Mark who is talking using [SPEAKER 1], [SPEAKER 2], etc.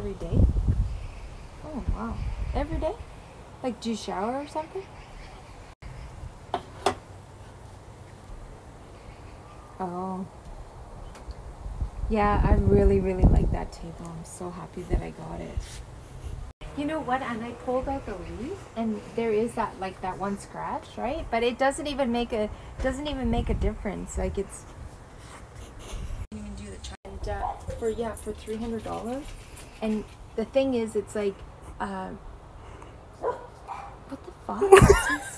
[SPEAKER 1] every day? Oh, wow. Every day? Like, do you shower or something? Oh. Yeah, I really, really like that table. I'm so happy that I got it. You know what? And I pulled out the leaf, and there is that, like, that one scratch, right? But it doesn't even make a difference. Like, it's even do the and for $300. And the thing is, it's like, what the fuck?